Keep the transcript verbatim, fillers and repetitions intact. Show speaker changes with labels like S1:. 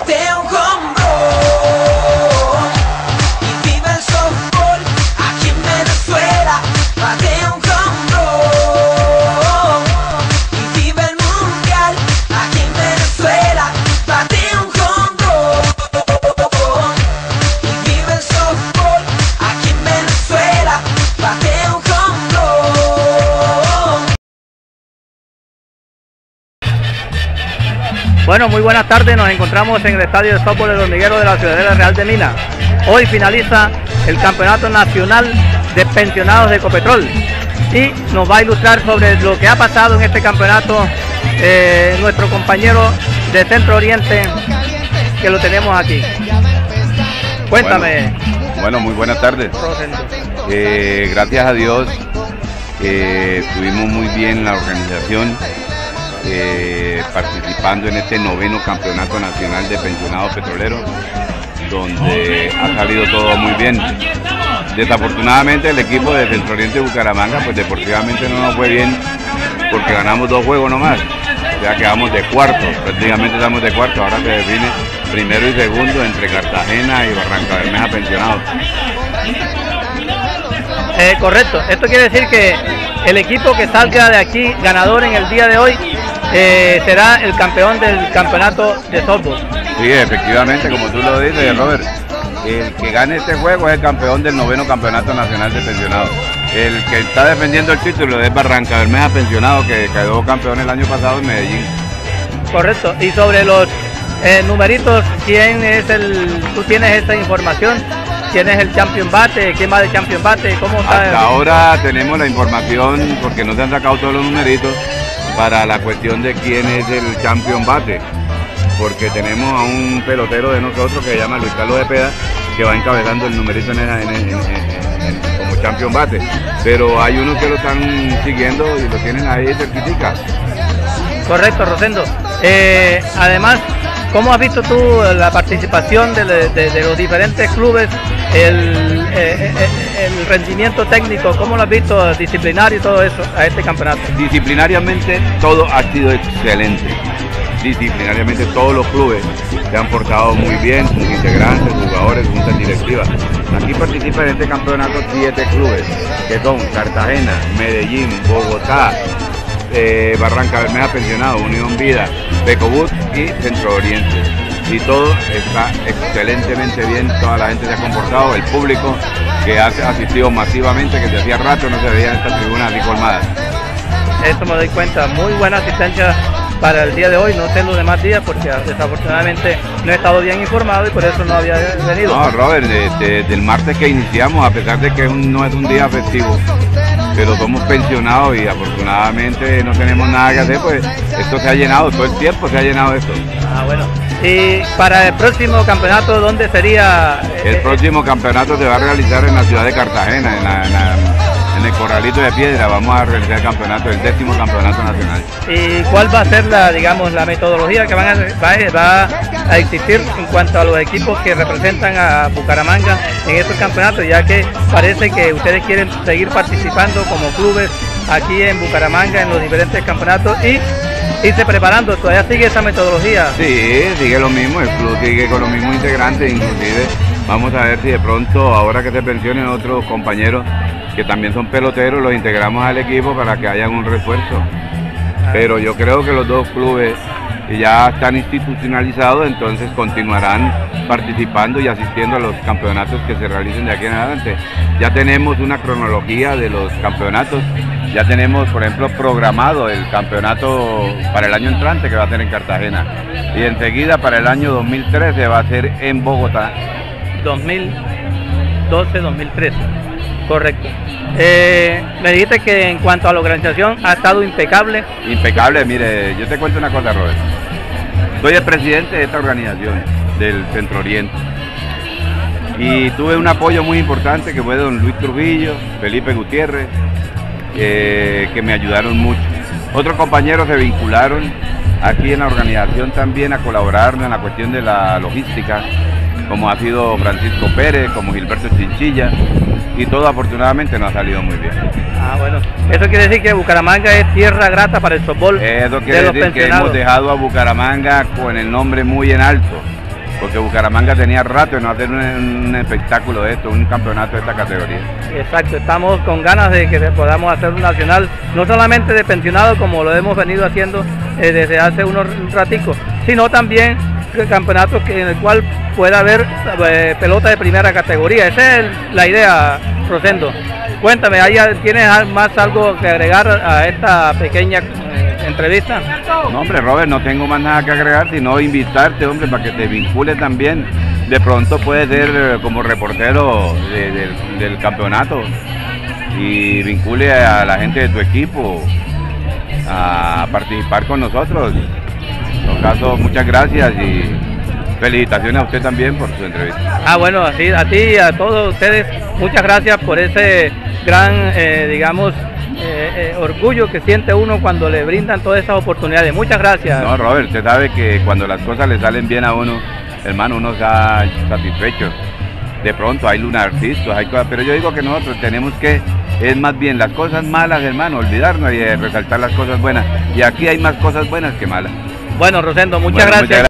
S1: bate un home run y vive el softball aquí en Venezuela. Bate un home run y vive el mundial aquí en Venezuela. Bate un home run y vive el softball aquí en Venezuela. Bate un home run.
S2: Bueno, muy buenas tardes, nos encontramos en el estadio de softball del Hormiguero de la Ciudadela Real de Minas. Hoy finaliza el Campeonato Nacional de Pensionados de Ecopetrol y nos va a ilustrar sobre lo que ha pasado en este campeonato eh, nuestro compañero de Centro Oriente, que lo tenemos aquí. Cuéntame.
S3: Bueno, bueno muy buenas tardes. Eh, gracias a Dios eh, estuvimos muy bien la organización. Eh, participando en este noveno campeonato nacional de pensionados petroleros, donde ha salido todo muy bien. Desafortunadamente el equipo de Centro Oriente de Bucaramanga pues deportivamente no nos fue bien, porque ganamos dos juegos nomás, ya quedamos de cuarto, prácticamente estamos de cuarto. Ahora se define primero y segundo entre Cartagena y Barrancabermeja Pensionados.
S2: Eh, correcto, esto quiere decir que el equipo que salga de aquí ganador en el día de hoy eh, será el campeón del campeonato de softball.
S3: Sí, efectivamente, como tú lo dices, Robert, el que gane este juego es el campeón del noveno campeonato nacional de pensionados. El que está defendiendo el título es Barrancabermeja Pensionado, que quedó campeón el año pasado en Medellín.
S2: Correcto, y sobre los eh, numeritos, ¿quién es el, tú tienes esa información? ¿Quién es el champion bate? ¿Quién va de champion bate? ¿Cómo está?
S3: Hasta ahora tenemos la información, porque no se han sacado todos los numeritos, para la cuestión de quién es el champion bate, porque tenemos a un pelotero de nosotros que se llama Luis Carlos Cepeda, que va encabezando el numerito en esa, en, en, en, en, como champion bate, pero hay unos que lo están siguiendo y lo tienen ahí cerquitica.
S2: Correcto, Rosendo. Eh, además, ¿cómo has visto tú la participación de, de, de los diferentes clubes, el, eh, el rendimiento técnico, cómo lo has visto, disciplinario y todo eso a este campeonato?
S3: Disciplinariamente todo ha sido excelente. Disciplinariamente todos los clubes se han portado muy bien, sus integrantes, jugadores, juntas directivas. Aquí participan en este campeonato siete clubes, que son Cartagena, Medellín, Bogotá, eh, Barrancabermeja Pensionado, Unión Vida, Becobús y Centro Oriente. Y todo está excelentemente bien, toda la gente se ha comportado, el público que ha asistido masivamente, que de hacía rato no se veía en estas tribunas así colmadas.
S2: Eso me doy cuenta, muy buena asistencia para el día de hoy, no sé los demás días porque desafortunadamente no he estado bien informado y por eso no había venido.
S3: No, Robert, desde de, el martes que iniciamos, a pesar de que un, no es un día festivo, pero somos pensionados y afortunadamente no tenemos nada que hacer, pues esto se ha llenado, todo el tiempo se ha llenado esto.
S2: Ah, bueno. Y para el próximo campeonato, ¿dónde sería?
S3: El eh, próximo campeonato se va a realizar en la ciudad de Cartagena, en, la, en, la, en el Corralito de Piedra. Vamos a realizar el campeonato, el décimo campeonato nacional.
S2: ¿Y cuál va a ser la, digamos, la metodología que van a, va, va a existir en cuanto a los equipos que representan a Bucaramanga en estos campeonatos, ya que parece que ustedes quieren seguir participando como clubes aquí en Bucaramanga en los diferentes campeonatos y irse preparando? ¿Todavía sigue esa metodología?
S3: Sí, sigue lo mismo, el club sigue con los mismos integrantes, inclusive vamos a ver si de pronto, ahora que se pensionen otros compañeros que también son peloteros, los integramos al equipo para que haya un refuerzo. Pero yo creo que los dos clubes ya están institucionalizados, entonces continuarán participando y asistiendo a los campeonatos que se realicen de aquí en adelante. Ya tenemos una cronología de los campeonatos. Ya tenemos, por ejemplo, programado el campeonato para el año entrante, que va a ser en Cartagena. Y enseguida para el año dos mil trece va a ser en Bogotá.
S2: dos mil doce dos mil trece, correcto. Eh, me dijiste que en cuanto a la organización ha estado impecable.
S3: Impecable, mire, yo te cuento una cosa, Robert. Soy el presidente de esta organización, del Centro Oriente. Y tuve un apoyo muy importante que fue don Luis Trujillo, Felipe Gutiérrez, Eh, que me ayudaron mucho. Otros compañeros se vincularon aquí en la organización también a colaborarnos en la cuestión de la logística, como ha sido Francisco Pérez, como Gilberto Chinchilla, y todo afortunadamente nos ha salido muy bien.
S2: Ah, bueno, eso quiere decir que Bucaramanga es tierra grata para el softball.
S3: Eso quiere decir que hemos dejado a Bucaramanga con el nombre muy en alto, porque Bucaramanga tenía rato de no hacer un, un espectáculo de esto, un campeonato de esta categoría.
S2: Exacto, estamos con ganas de que podamos hacer un nacional, no solamente de pensionados como lo hemos venido haciendo eh, desde hace unos raticos, sino también campeonatos que, en el cual pueda haber eh, pelota de primera categoría. Esa es la idea, Rosendo. Cuéntame, ¿tienes más algo que agregar a esta pequeña eh, entrevista?
S3: No, hombre, Robert, no tengo más nada que agregar, sino invitarte, hombre, para que te vincules también. De pronto puedes ser como reportero de, de, del campeonato y vincule a la gente de tu equipo a participar con nosotros. En todo caso, muchas gracias y felicitaciones a usted también por su entrevista.
S2: Ah, bueno, así, a ti y a todos ustedes, muchas gracias por ese gran, eh, digamos, eh, eh, orgullo que siente uno cuando le brindan todas esas oportunidades. Muchas gracias.
S3: No, Robert, usted sabe que cuando las cosas le salen bien a uno, hermano, uno está satisfecho. De pronto hay lunarcistas, hay cosas, pero yo digo que nosotros tenemos que, es más bien las cosas malas, hermano, olvidarnos y resaltar las cosas buenas. Y aquí hay más cosas buenas que malas.
S2: Bueno, Rosendo, muchas
S3: Bueno,
S2: gracias.
S3: Muchas